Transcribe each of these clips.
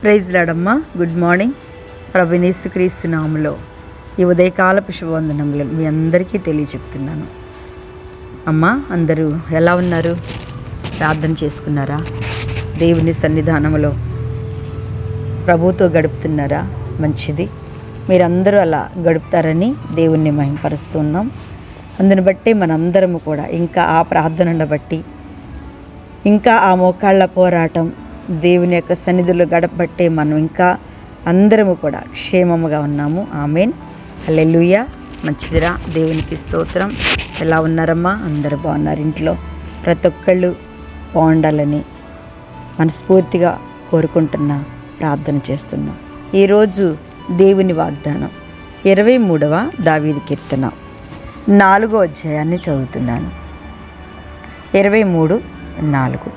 Praise లాడమ్మా. Good morning. ప్రభువైన యేసుక్రీస్తు నామములో ఈ ఉదయకాలపు శుభవందనములు మీ అందరికీ తెలియచెప్తున్నాను. అమ్మా, అందరూ ఎలా ఉన్నారు? ప్రార్థన చేసుకున్నారా? దేవుని సన్నిధానంలో ప్రభువుతో గడుపుతున్నారా? మంచిది. మీరందరూ అలా గడుపుతారని దేవుణ్ణి మహిమపరుస్తూ ఉన్నాం. అందుని బట్టి మనందరము కూడా ఇంకా ఆ ప్రార్థనను బట్టి, ఇంకా ఆ మోకాళ్ళ పోరాటం దేవుని యొక్క సన్నిధిలో గడపబట్టే మనం ఇంకా అందరము కూడా క్షేమముగా ఉన్నాము. ఆమేన్. హల్లెలూయా. మంచిదిరా. దేవునికి స్తోత్రం. ఎలా ఉన్నారమ్మా? అందరూ బాగున్నారు. ఇంట్లో ప్రతి ఒక్కళ్ళు బాగుండాలని మనస్ఫూర్తిగా కోరుకుంటున్నా, ప్రార్థన చేస్తున్నాం. ఈరోజు దేవుని వాగ్దానం 23వ దావీదు కీర్తన 4వ అధ్యాయాన్ని చదువుతున్నాను. 23:4.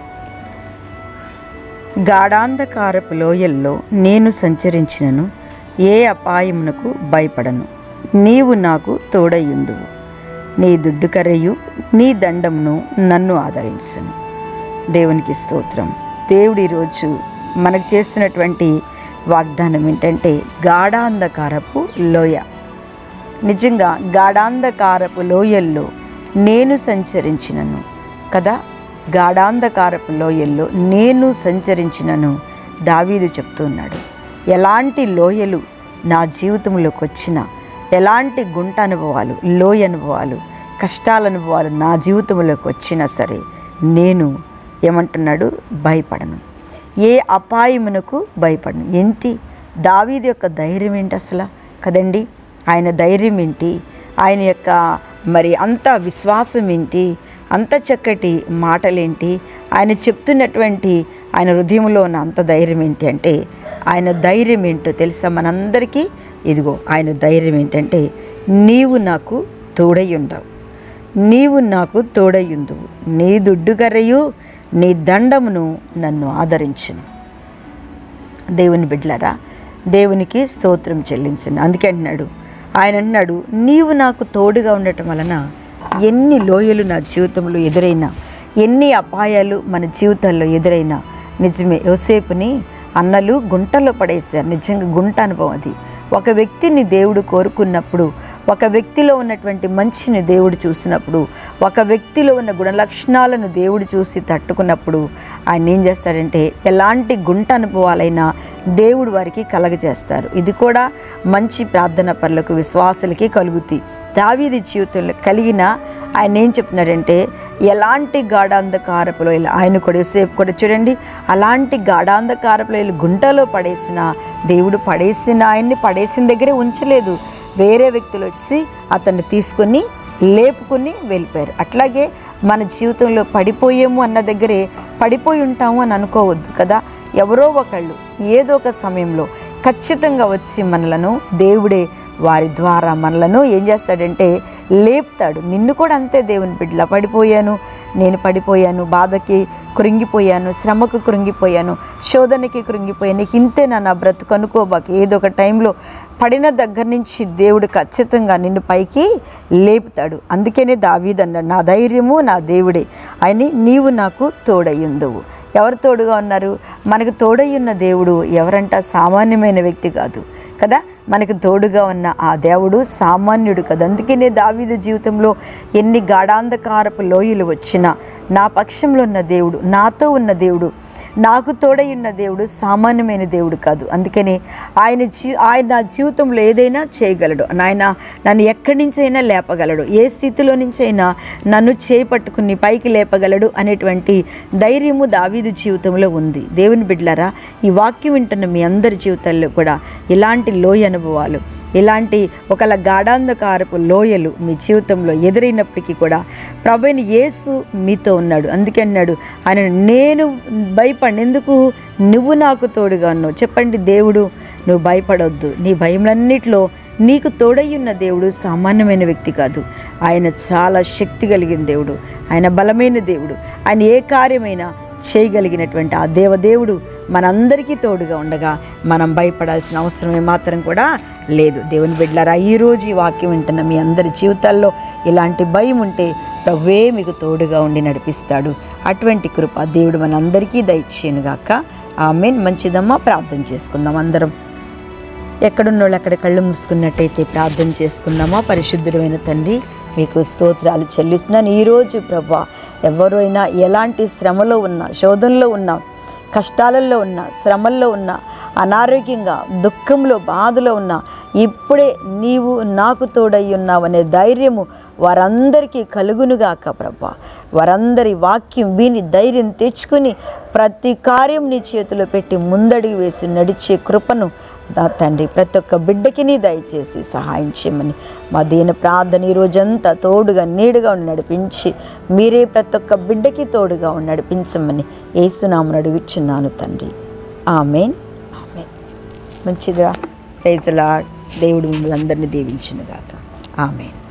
గాఢాంధకారపు లోయల్లో నేను సంచరించినను ఏ అపాయమునకు భయపడను. నీవు నాకు తోడయుందువు. నీ దుడ్డుకర్రయు నీ దండమును నన్ను ఆదరించును. దేవునికి స్తోత్రం. దేవుడు ఈరోజు మనకు చేస్తున్నటువంటి వాగ్దానం ఏంటంటే గాఢాంధకారపు లోయ. నిజంగా గాఢాంధకారపు లోయల్లో నేను సంచరించినను కదా. గాఢాంధకారపు లోయల్లో నేను సంచరించినను దావీదు చెప్తున్నాడు. ఎలాంటి లోయలు నా జీవితంలోకి వచ్చినా, ఎలాంటి గుంట అనుభవాలు, లోయ అనుభవాలు, కష్టాల అనుభవాలు నా జీవితంలోకి వచ్చినా సరే నేను ఏమంటున్నాడు? భయపడను. ఏ అపాయమునకు భయపడను. ఏంటి దావీదు యొక్క ధైర్యం ఏంటి అసలు కదండి? ఆయన ధైర్యం ఏంటి? ఆయన యొక్క అంత విశ్వాసం ఏంటి? అంత చక్కటి మాటలేంటి? ఆయన చెప్తున్నటువంటి ఆయన హృదయంలో ఉన్న అంత ధైర్యం ఏంటి అంటే, ఆయన ధైర్యం ఏంటో తెలుసా మనందరికీ? ఇదిగో ఆయన ధైర్యం ఏంటంటే, నీవు నాకు తోడై ఉండవు, నీవు నాకు తోడై ఉందువు, నీ దుడ్డుగర్రయు నీ దండమును నన్ను ఆదరించును. దేవుని బిడ్డలారా, దేవునికి స్తోత్రం చెల్లించును. అందుకే అంటున్నాడు, ఆయన అన్నాడు, నీవు నాకు తోడుగా ఉండటం వలన ఎన్ని లోయలు నా జీవితంలో ఎదురైనా, ఎన్ని అపాయాలు మన జీవితాల్లో ఎదురైనా, నిజమే యోసేపుని అన్నలు గుంటలో పడేశారు. నిజంగా గుంట అనుభవం అది. ఒక వ్యక్తిని దేవుడు కోరుకున్నప్పుడు, ఒక వ్యక్తిలో ఉన్నటువంటి మంచిని దేవుడు చూసినప్పుడు, ఒక వ్యక్తిలో ఉన్న గుణలక్షణాలను దేవుడు చూసి తట్టుకున్నప్పుడు ఆయన ఏం చేస్తాడంటే ఎలాంటి గుంట అనుభవాలైనా దేవుడు వారికి కలగజేస్తారు. ఇది కూడా మంచి ప్రార్థన పరులకు, విశ్వాసులకి కలుగుతాయి. దావీదు జీవితంలో కలిగిన ఆయన ఏం చెప్తున్నాడంటే ఎలాంటి గాఢాంధకారపులో ఆయన కూడా యోసేపు కూడా చూడండి, అలాంటి గాఢాంధకారపులో గుంటలో పడేసిన దేవుడు ఆయన్ని పడేసిన దగ్గరే ఉంచలేదు. వేరే వ్యక్తులు వచ్చి అతన్ని తీసుకొని లేపుకొని వెళ్ళిపోయారు. అట్లాగే మన జీవితంలో పడిపోయేము అన్న దగ్గరే పడిపోయి ఉంటాము అని అనుకోవద్దు కదా. ఎవరో ఒకళ్ళు ఏదో ఒక సమయంలో ఖచ్చితంగా వచ్చి మనలను దేవుడే వారి ద్వారా మనలను ఏం చేస్తాడంటే లేపుతాడు. నిన్ను కూడా అంతే దేవుని బిడ్డల. నేను పడిపోయాను, బాధకి కృంగిపోయాను, శ్రమకు కృంగిపోయాను, శోధనకి కృంగిపోయాను, నీకు ఇంతే నా బ్రతుకు అనుకోబాక. ఏదో ఒక టైంలో పడిన దగ్గర నుంచి దేవుడు ఖచ్చితంగా నిన్ను పైకి లేపుతాడు. అందుకనే దావీదు అన్నాడు, నా ధైర్యము నా దేవుడే, ఆయన నీవు నాకు తోడయ్యుందువు. ఎవరు తోడుగా ఉన్నారు? మనకు తోడై ఉన్న దేవుడు ఎవరంట? సామాన్యమైన వ్యక్తి కాదు కదా. మనకు తోడుగా ఉన్న ఆ దేవుడు సామాన్యుడు కదా. అందుకనే దావీదు జీవితంలో ఎన్ని గాఢాంధకారపు లోయలు వచ్చినా నా పక్షంలో ఉన్న దేవుడు, నాతో ఉన్న దేవుడు, నాకు తోడై ఉన్న దేవుడు సామాన్యమైన దేవుడు కాదు. అందుకని ఆయన నా జీవితంలో ఏదైనా చేయగలడు. ఆయన నన్ను ఎక్కడి నుంచైనా లేపగలడు, ఏ స్థితిలో నుంచైనా నన్ను చేపట్టుకుని పైకి లేపగలడు అనేటువంటి ధైర్యము దావీదు జీవితంలో ఉంది. దేవుని బిడ్డలారా, ఈ వాక్యం వింటున్న మీ అందరి జీవితాల్లో కూడా ఇలాంటి లోయ అనుభవాలు, ఇలాంటి ఒకళ్ళ గాఢాంధకారపు లోయలు మీ జీవితంలో ఎదురైనప్పటికీ కూడా ప్రభువైన యేసు మీతో ఉన్నాడు. అందుకే అన్నాడు ఆయన, నేను భయపడినందుకు నువ్వు నాకు తోడుగా ఉన్నావు. చెప్పండి, దేవుడు నువ్వు భయపడొద్దు. నీ భయములన్నిటిలో నీకు తోడై ఉన్న దేవుడు సామాన్యమైన వ్యక్తి కాదు. ఆయన చాలా శక్తి కలిగిన దేవుడు, ఆయన బలమైన దేవుడు, ఆయన ఏ కార్యమైనా చేయగలిగినటువంటి ఆ దేవదేవుడు మనందరికీ తోడుగా ఉండగా మనం భయపడాల్సిన అవసరం ఏమాత్రం కూడా లేదు. దేవుని బిడ్డలారా, ఈరోజు ఈ వాక్యం వింటున్న మీ అందరి జీవితాల్లో ఇలాంటి భయం ఉంటే ప్రభువే మీకు తోడుగా ఉండి నడిపిస్తాడు. అటువంటి కృప దేవుడు మనందరికీ దయచేయనుగాక. ఆమేన్. మంచిదమ్మా, ప్రార్థన చేసుకుందాం అందరం. ఎక్కడున్నోళ్ళు అక్కడ కళ్ళు మూసుకున్నట్టయితే ప్రార్థన చేసుకుందామా. పరిశుద్ధుడైన తండ్రి, మీకు స్తోత్రాలు చెల్లిస్తున్నాను. ఈరోజు ప్రభా, ఎవరైనా ఎలాంటి శ్రమలో ఉన్నా, శోధనలో ఉన్నా, కష్టాలలో ఉన్నా, శ్రమల్లో ఉన్నా, అనారోగ్యంగా, దుఃఖంలో, బాధలో ఉన్నా, ఇప్పుడే నీవు నాకు తోడై ఉన్నావనే ధైర్యము వారందరికీ కలుగునుగాక ప్రభా. వారందరి వాక్యం విని ధైర్యం తెచ్చుకుని ప్రతి కార్యం నీ చేతిలో పెట్టి ముందడుగు వేసి నడిచే కృపను తండ్రి ప్రతి ఒక్క బిడ్డకి నీ దయచేసి సహాయం చేయమని మా దీన ప్రార్థన ఈ రోజంతా తోడుగా నీడుగా ఉండి నడిపించి మీరే ప్రతి ఒక్క బిడ్డకి తోడుగా ఉండి నడిపించమని యేసునామమున అడుగుచున్నాను తండ్రి. ఆమేన్. ఆమేన్. మంచిదా. Praise the lord. దేవుడు మిమ్మల్ని అందరినీ దీవించునుగాక. ఆమేన్.